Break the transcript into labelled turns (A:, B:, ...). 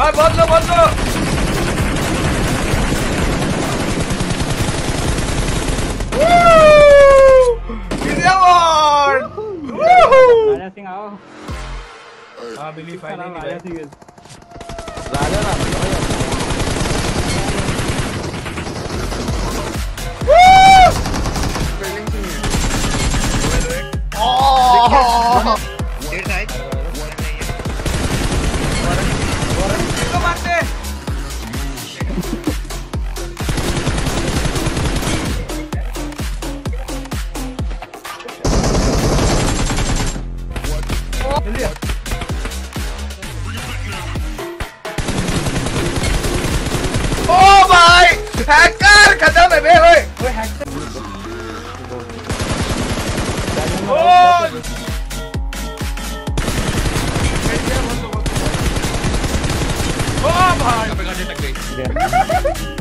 A: भाई बहुत लो
B: राजा सिंह आओ।
A: हाँ बिलीव फाइनली
B: राजा सिंह
C: राजा ना
A: हैकर खत्म है बे ओए हैकर ओ भाई